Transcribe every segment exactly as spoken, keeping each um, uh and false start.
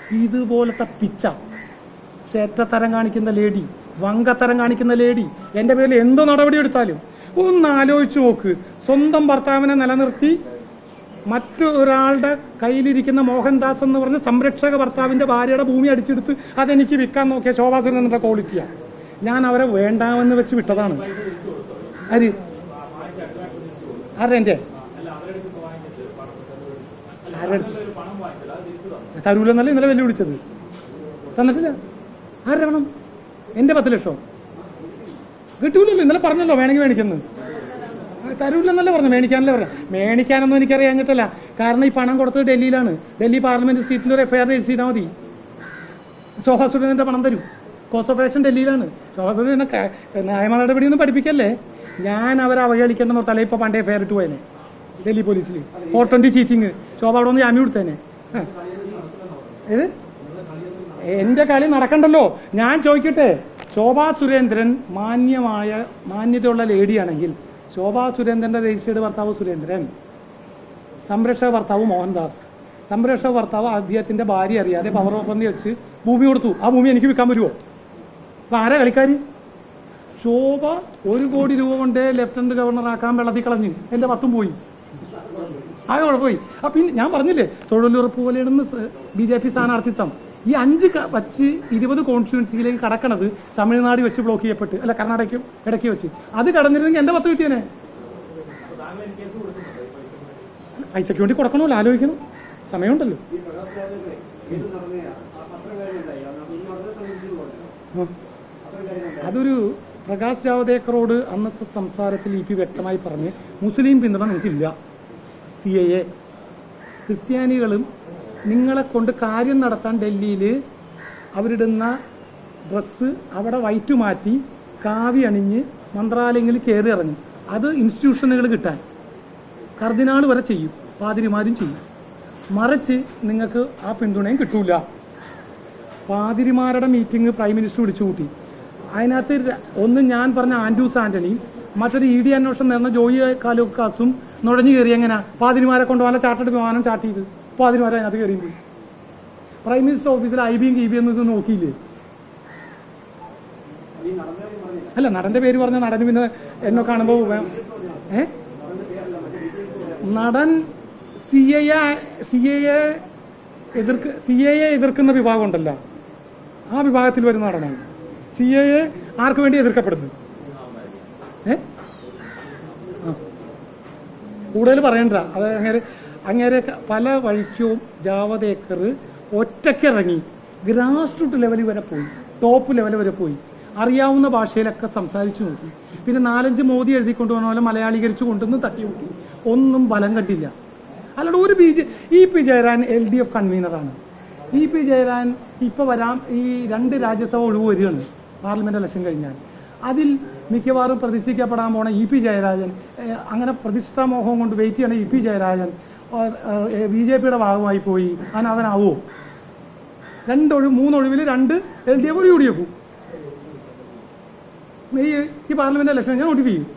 ഇതുപോലത്തെ പിച്ച ക്ഷേത്രത്തരം കാണിക്കുന്ന ലേഡി, വങ്കത്തരം കാണിക്കുന്ന ലേഡി എന്റെ പേരിൽ എന്തോ നടപടി എടുത്താലും ഒന്ന് ആലോചിച്ചു നോക്ക്. സ്വന്തം ഭർത്താവിനെ നിലനിർത്തി മറ്റൊരാളുടെ കയ്യിലിരിക്കുന്ന മോഹൻദാസ് എന്ന് പറഞ്ഞ സംരക്ഷക ഭർത്താവിന്റെ ഭാര്യയുടെ ഭൂമി അടിച്ചെടുത്ത് അതെനിക്ക് വിൽക്കാൻ നോക്കിയ ശോഭാ സുരേന്ദ്രന്റെ ക്വാളിറ്റിയാണ്. ഞാൻ അവരെ വേണ്ടാമെന്ന് വെച്ച് വിട്ടതാണ്. ആര് ആരുടെ എന്റെ തരൂലെന്നല്ല ഇന്നലെ വെല്ലുവിളിച്ചത്. തന്നിട്ടില്ല. ആരുടെ വേണം? എന്റെ പത്ത് ലക്ഷം കിട്ടൂലല്ലോ. ഇന്നലെ പറഞ്ഞല്ലോ വേണമെങ്കിൽ മേടിക്കുന്നു. തരൂലെന്നല്ല പറഞ്ഞു, മേടിക്കാനല്ലേ പറഞ്ഞു. മേടിക്കാനൊന്നും എനിക്കറിയാഞ്ഞിട്ടല്ല. കാരണം ഈ പണം കൊടുത്തത് ഡൽഹിയിലാണ്. ഡൽഹി പാർലമെന്റ് സീറ്റിൽ ഒരു എഫ്ഐആർ രജിസ്റ്റർ ചെയ്താൽ മതി. ശോഭാ സുരേന്ദ്രന്റെ പണം തരും. കോസ്റ്റ് ഓഫ് ആക്ഷൻ ഡൽഹിയിലാണ്. ശോഭാ സുരേന്ദ്രനെ നിയമ നടപടിയൊന്നും പഠിപ്പിക്കല്ലേ. ഞാൻ അവരെ അവഹേളിക്കേണ്ടെന്ന് തല ഇപ്പൊ പണ്ടേ എഫ്ഐആർ ഇട്ട് പോയനെ ഡൽഹി പോലീസിൽ. Four twenty cheating. ശോഭ അവിടെ ഒന്ന് ജാമ്യം കൊടുത്തേനെ. ഏത് എന്റെ കളി നടക്കണ്ടല്ലോ. ഞാൻ ചോദിക്കട്ടെ, ശോഭാ സുരേന്ദ്രൻ മാന്യമായ മാന്യതയുള്ള ലേഡിയാണെങ്കിൽ ശോഭാ സുരേന്ദ്രന്റെ രജിസ്റ്റേർഡ് ഭർത്താവ് സുരേന്ദ്രൻ, സംരക്ഷക ഭർത്താവ് മോഹൻദാസ്, സംരക്ഷക ഭർത്താവ് അദ്ദേഹത്തിന്റെ ഭാര്യ അറിയാതെ പവർ ഓഫറിന് വെച്ച് ഭൂമി കൊടുത്തു. ആ ഭൂമി എനിക്ക് വിൽക്കാൻ വരുമോ? അപ്പൊ ആരാ കളിക്കാര്? ശോഭ ഒരു കോടി രൂപ കൊണ്ട് ലെഫ്റ്റനന്റ് ഗവർണർ ആക്കാൻ വെള്ളത്തിൽ കളഞ്ഞ് എന്റെ പത്തും പോയി. ആകെ കുഴപ്പമായി. അപ്പൊ പിന്നെ ഞാൻ പറഞ്ഞില്ലേ, തൊഴിലുറപ്പ് പോലെയാണെന്ന് ബി ജെ പി സ്ഥാനാർത്ഥിത്വം. ഈ അഞ്ച് വച്ച് ഇരുപത് കോൺസ്റ്റിറ്റ്യുവൻസിയിലേക്ക് കടക്കണത് തമിഴ്നാട് വെച്ച് ബ്ലോക്ക് ചെയ്യപ്പെട്ട്, അല്ല കർണാടകയ്ക്കും ഇടയ്ക്ക് വെച്ച്. അത് കടന്നിരുന്നെങ്കിൽ എന്റെ പത്ത് കിട്ടിയനെ. പൈസയ്ക്ക് വേണ്ടി കൊടുക്കണമല്ലോ, ആലോചിക്കണം. സമയമുണ്ടല്ലോ. അതൊരു പ്രകാശ് ജാവദേക്കറോട് അന്നത്തെ സംസാരത്തിൽ ഇ പി വ്യക്തമായി പറഞ്ഞ് മുസ്ലിം പിന്തുണ നിങ്ങൾക്കില്ല. സി എ എ ക്രിസ്ത്യാനികളും നിങ്ങളെ കൊണ്ട് കാര്യം നടത്താൻ ഡൽഹിയിൽ അവരിടുന്ന ഡ്രസ്സ് അവിടെ വൈറ്റ് മാറ്റി കാവി അണിഞ്ഞ് മന്ത്രാലയങ്ങളിൽ കയറി ഇറങ്ങും. അത് ഇൻസ്റ്റിറ്റ്യൂഷനുകൾ കിട്ടാൻ കർദിനാൾ വരെ ചെയ്യും, പാതിരിമാരും ചെയ്യും. മറിച്ച് നിങ്ങൾക്ക് ആ പിന്തുണയും കിട്ടൂല. പാതിരിമാരുടെ മീറ്റിംഗ് പ്രൈം മിനിസ്റ്റർ വിളിച്ചു കൂട്ടി. അതിനകത്ത് ഒന്ന് ഞാൻ പറഞ്ഞ ആൻഡ്രൂസ് ആന്റണി, മറ്റൊരു ഇ ഡി അന്വേഷണം നേർന്ന ജോയി കാലൂക്കാസും നുഴഞ്ഞു കയറി. എങ്ങനെ പാതിരിമാരെ കൊണ്ടുപോകാൻ ചാർട്ടേഡ് വിമാനം ചാർട്ട് ചെയ്ത് പാതിരിമാരെ അതിനകത്ത് കയറിയും പോയി. പ്രൈം മിനിസ്റ്റർ ഓഫീസിൽ ഐ ബിയും കി ബിയും ഇത് നോക്കിയില്ലേ? അല്ല, നടന്റെ പേര് പറഞ്ഞ നടന് പിന്നെ എന്നെ കാണുമ്പോ ഏ നടൻ സി എ സി എ എതിർക്ക് സി എ എതിർക്കുന്ന വിഭാഗം ഉണ്ടല്ലോ, ആ വിഭാഗത്തിൽ വരുന്ന നടനാണ്. സി എ ആർക്ക് വേണ്ടി എതിർക്കപ്പെടുന്നത്? ഏ കൂടുതൽ പറയണ്ട. അത് അങ്ങനെ അങ്ങനെ പല വഴിക്കും ജാവദേക്കർ ഒറ്റയ്ക്കിറങ്ങി ഗ്രാസ് റൂട്ട് ലെവലിൽ വരെ പോയി, ടോപ്പ് ലെവൽ വരെ പോയി. അറിയാവുന്ന ഭാഷയിലൊക്കെ സംസാരിച്ചു നോക്കി. പിന്നെ നാലഞ്ച് മോദി എഴുതിക്കൊണ്ടുപോകുന്ന പോലെ മലയാളീകരിച്ചു കൊണ്ടുവന്ന് തട്ടി നോക്കി. ഒന്നും ബലം കണ്ടില്ല. അല്ലാണ്ട് ഒരു B J E P Jayarajan L D F കൺവീനറാണ്. ഇ പി ജയരാജൻ ഇപ്പൊ വരാം. ഈ രണ്ട് രാജ്യസഭ ഒഴിവ് വരികയാണ് പാർലമെന്റ് ഇലക്ഷൻ കഴിഞ്ഞാൽ. അതിൽ മിക്കവാറും പ്രതിഷ്ഠിക്കപ്പെടാൻ പോണ ഇ പി ജയരാജൻ, അങ്ങനെ പ്രതിഷ്ഠാമോഹം കൊണ്ട് വെയിറ്റ് ചെയ്യണ E P Jayarajan B J പിയുടെ ഭാഗമായി പോയി അനാഥനാവോ? രണ്ടൊഴിവ് മൂന്നൊഴിവിൽ രണ്ട് എൽ ഡി എഫ് ഒരു യു ഡി എഫും ഈ പാർലമെന്റ് ഇലക്ഷൻ ഞാൻ നോട്ടിഫൈ ചെയ്യും.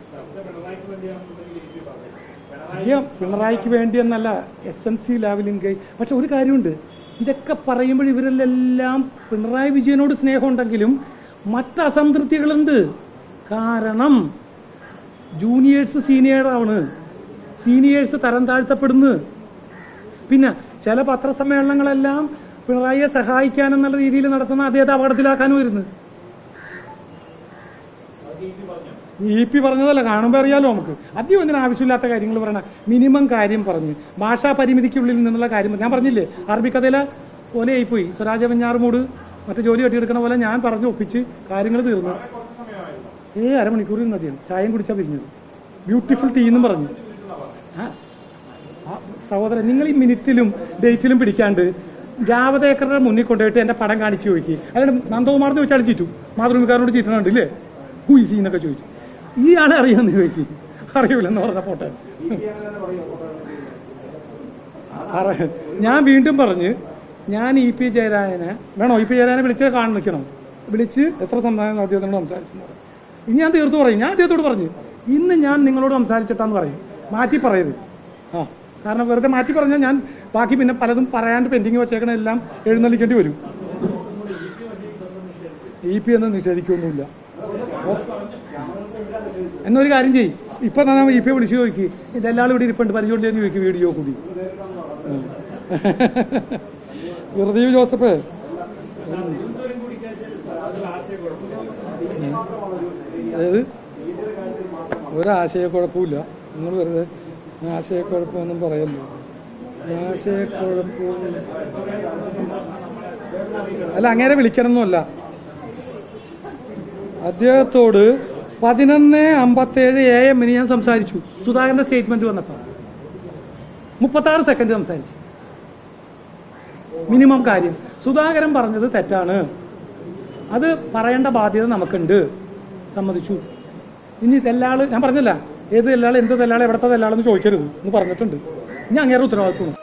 അദ്ദേഹം പിണറായിക്ക് വേണ്ടിയെന്നല്ല, എസ് എൻ സി ലെവലിംഗ്. പക്ഷെ ഒരു കാര്യമുണ്ട്, ഇതൊക്കെ പറയുമ്പോൾ ഇവരെല്ലാം പിണറായി വിജയനോട് സ്നേഹമുണ്ടെങ്കിലും മറ്റ് അസംതൃപ്തികളുണ്ട്. കാരണം ജൂനിയേഴ്സ് സീനിയറാണ്, സീനിയേഴ്സ് തരം താഴ്ത്തപ്പെടുന്നു. പിന്നെ ചില പത്രസമ്മേളനങ്ങളെല്ലാം പിണറായിയെ സഹായിക്കാനെന്നുള്ള രീതിയിൽ നടത്തുന്ന അദ്ദേഹത്തെ അപകടത്തിലാക്കാനും വരുന്നു. ഇ പി പറഞ്ഞതല്ല, കാണുമ്പോൾ അറിയാലോ നമുക്ക്. അദ്ദേഹം ഇതിന് ആവശ്യമില്ലാത്ത കാര്യങ്ങൾ പറയണ. മിനിമം കാര്യം പറഞ്ഞ് ഭാഷാ പരിമിതിക്കുള്ളിൽ നിന്നുള്ള കാര്യം ഞാൻ പറഞ്ഞില്ലേ, അറബിക്കഥയിലെ പോലെ ആയിപ്പോയി. സ്വരാജ വെഞ്ഞാറുമൂട് മറ്റേ ജോലി കെട്ടിയെടുക്കണ പോലെ ഞാൻ പറഞ്ഞു ഒപ്പിച്ച് കാര്യങ്ങൾ തീർന്നു. ഏ അരമണിക്കൂറിൽ മതിയാണ്. ചായയും കുടിച്ചാൽ പിരിഞ്ഞത്. ബ്യൂട്ടിഫുൾ ടീ എന്നും പറഞ്ഞു. ആ സഹോദരൻ, നിങ്ങൾ ഈ മിനിറ്റിലും ഡേറ്റിലും പിടിക്കാണ്ട് ജാവദേക്കറുടെ മുന്നിൽ കൊണ്ടുപോയിട്ട് എന്റെ പടം കാണിച്ചു ചോദിക്കും. അല്ലാണ്ട് നന്ദകുമാറിന് ചോദിച്ചാൽ ചീറ്റു, മാതൃഭൂമിക്കാരനോട് ചീറ്റണുണ്ട് ഇല്ലേ, ഹുയിസി എന്നൊക്കെ ചോദിച്ചു. ഈ ആളെ അറിയാമെന്ന് ചോദിക്കും. അറിയൂലെന്ന് പറഞ്ഞ പോട്ടെ. ഞാൻ വീണ്ടും പറഞ്ഞ്, ഞാൻ ഇ പി ജയരാജനെ വേണോ, ഇ പി ജയരാജനെ വിളിച്ച് കാണാൻ നിൽക്കണം. വിളിച്ച് എത്ര സംസാരം അദ്ദേഹത്തിനോട് സംസാരിച്ചു ഇനി ഞാൻ തീർത്തു പറയും. ഞാൻ അദ്ദേഹത്തോട് പറഞ്ഞു, ഇന്ന് ഞാൻ നിങ്ങളോട് സംസാരിച്ചിട്ടാന്ന് പറയും, മാറ്റി പറയരുത്. ആ കാരണം വെറുതെ മാറ്റി പറഞ്ഞാൽ ഞാൻ ബാക്കി പിന്നെ പലതും പറയാണ്ട് പെൻഡിങ് വെച്ചേക്കണ എല്ലാം എഴുന്നള്ളിക്കേണ്ടി വരും. ഇ പി എന്ന് നിഷേധിക്കൊന്നുമില്ല. എന്നൊരു കാര്യം ചെയ്യും, ഇപ്പൊ തന്നെ ഇ പി വിളിച്ചു ചോദിക്കും, ഇതെല്ലാം ഇവിടെ ഇരിപ്പുണ്ട് പരിചയം എന്ന് ചോദിക്കും വീഡിയോ കൂടി. വെറുതെ ജോസഫ് അതായത് ഒരാശയക്കുഴപ്പമില്ല. നിങ്ങൾ വെറുതെ ആശയക്കുഴപ്പമൊന്നും പറയല്ലോ. ആശയക്കുഴപ്പം അല്ല, അങ്ങനെ വിളിക്കണമെന്നല്ല. അദ്ദേഹത്തോട് പതിനൊന്ന് അമ്പത്തേഴ് എ എമ്മിന് ഞാൻ സംസാരിച്ചു. സുധാകരന്റെ സ്റ്റേറ്റ്മെന്റ് വന്നപ്പോൾ മുപ്പത്താറ് സെക്കൻഡ് സംസാരിച്ചു. മിനിമം കാര്യം സുധാകരൻ പറഞ്ഞത് തെറ്റാണ്, അത് പറയേണ്ട ബാധ്യത നമുക്കുണ്ട്, സമ്മതിച്ചു. ഇനി തെല്ലാള് ഞാൻ പറഞ്ഞല്ല, ഏത് തെല്ലാള് എന്ത് തെല്ലാള് എവിടത്തെ തെല്ലാളെന്ന് ചോദിക്കരുത് എന്ന് പറഞ്ഞിട്ടുണ്ട്. ഇനി അങ്ങേറെ ഉത്തരവാദിത്വമാണ്.